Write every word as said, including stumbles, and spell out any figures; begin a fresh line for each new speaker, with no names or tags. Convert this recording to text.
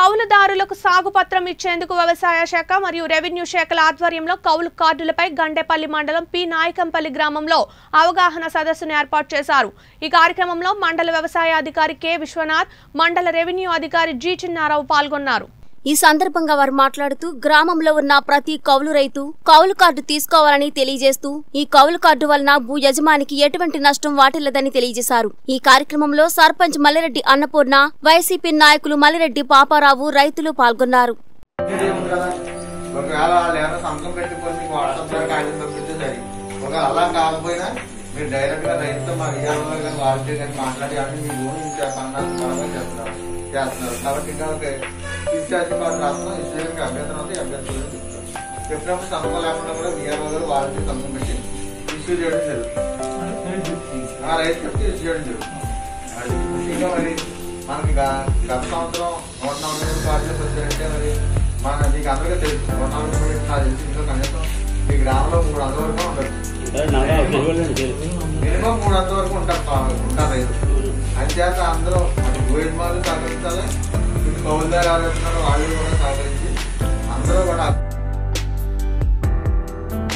కౌలుదారులకు సాగు పత్రం ఇచ్చేందుకు వ్యవసాయ శాఖ మరియు రెవెన్యూ శాఖల ఆధ్వర్యంలో కౌలు కార్డులపై గండేపల్లి మండలం పి నాయకంపల్లి గ్రామంలో అవగాహన సదస్సును ఏర్పాటు చేశారు। ఈ కార్యక్రమంలో మండల వ్యవసాయ అధికారి కె విశ్వనాథ్, మండల రెవెన్యూ అధికారి జి చిన్నారావు పాల్గొన్నారు।
ఈ సందర్భంగా వారు మాట్లాడుతూ గ్రామంలో ఉన్న ప్రతి కౌలు రైతు కౌలు కార్డు తీసుకోవాలని తెలియజేస్తూ ఈ కౌలు కార్డు వలన భూ యజమానికి ఎటువంటి నష్టం వాటిల్లదని తెలియజేశారు। ఈ కార్యక్రమంలో సర్పంచ్ మల్లిరెడ్డి అన్నపూర్ణ, వైసీపీ నాయకులు మల్లిరెడ్డి పాపారావు, రైతులు పాల్గొన్నారు।
ఎప్పుడప్పుడు సంతకం లేకుండా కూడా విఆర్ఓ గారు వాళ్ళకి సంతకం పెట్టి ఇష్యూ చేయడం జరుగుతుంది। ఆ రైతు చెప్తే ఇష్యూ చేయడం జరుగుతుంది। అది ముఖ్యంగా మరి మనకి గత సంవత్సరం నూట నలభై మూడు కార్డులకు వచ్చారంటే మరి మన మీకు అందరికీ తెలుసు, నూట నలభై మూడు నాకు తెలిసి ఇంట్లో కనీసం ఈ గ్రామంలో మూడు వందల వరకు ఉండదు, మినిమం మూడు వందల వరకు ఉంటారు ఉంటారు రైతు। అంచేత అందరూ భూ యజమానులు సహకరించాలి, ఇది కౌలుదారు ఎవరు చెప్తున్నారో వాళ్ళు కూడా సహకరించి అందరూ కూడా